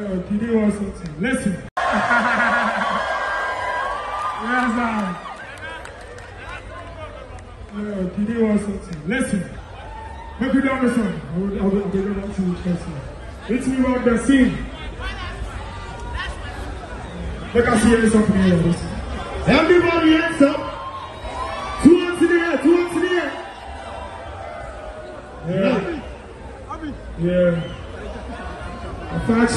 Did you want something? Listen. Yes, did you want something? Listen. Make you down the song. I will go back to the person. It's me on the scene. Make us hear something here. Everybody hands up. Two hands in the air, two hands in the air. Yeah. Yeah. Fact.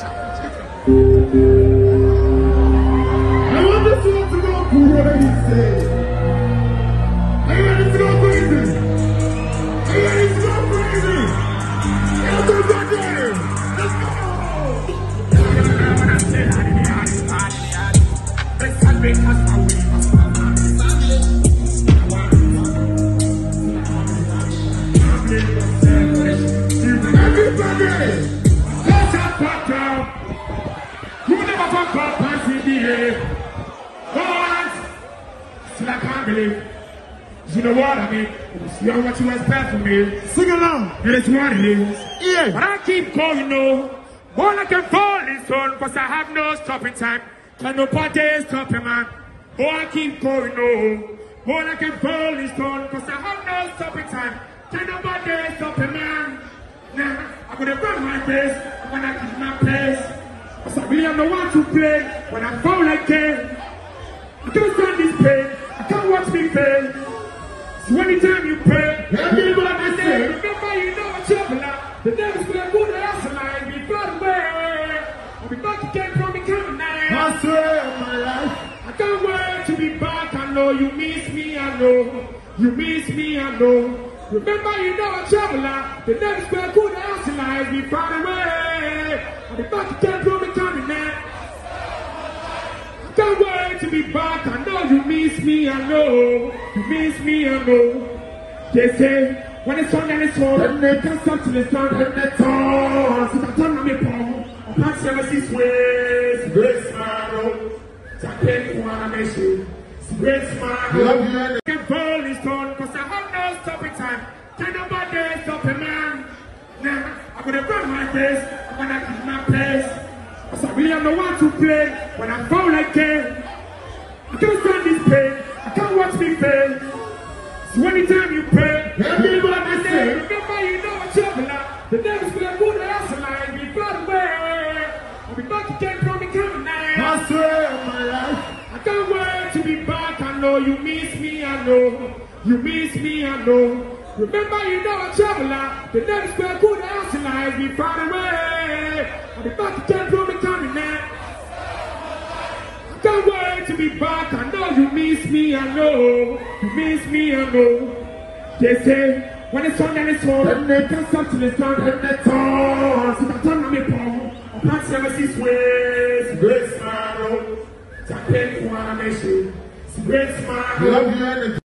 I want this one to go cool, what he said. Are you ready to go crazy? Are you ready to go crazy? Everybody, let's go! You know what I mean? You know what you expect from me. Sing along. And it's what it is. Yeah. But I keep going, no. All I can fall is on, cause I have no stopping time. Can nobody stop him, man. Oh, I keep going, no. All I can fall is on, cause I have no stopping time. Can nobody stop him, man. Nah, I'm gonna run my pace. I'm gonna keep my pace. Cause I really am the one to play. When I fall like that, I can't stand this pain. I can't watch me fail. So anytime you pray, everybody say, remember you know a traveler. The devil's gonna go to us and I'll be far away. I'll be back again from the coming night. I swear on my life. I can't wait to be back. I know you miss me, I know. You miss me, I know. Remember you know a traveler. The devil's gonna go to us and I'll be far away. I'll be back again from the coming night. Can't wait to be back. I know you miss me, I know. You miss me, I know. They say, when it's on and it's on, then they can stop to the sun, then they toss. If I turn on me phone, I can't never see ways. Great smile, Japan, one make you. Great smile, I can fall this on, cause I have no stopping time. Can nobody stop a man? Nah, I'm gonna run my race. I'm gonna keep my pace. Cause I really am the one to play. When I fall like that, I can't stand this pain. I can't watch me fail. So anytime you pray, everybody say, remember you know a traveler. The devil's gonna go to us and I'll be far away. I'll be back again from the coming night. I swear on my life. I can't wait to be back. I know you miss me, I know. You miss me, I know. Remember you know a traveler. The devil's gonna go to us and I'll be far away. I'll be back again from the coming night. I can't wait to be back. I know you miss me, I know. You miss me, I know. They say, when it's on and it's on, then they can stop to the sun, then they toss. If I turn on me phone, I can't never see ways. Great smile, Japan, one make you. Great smile.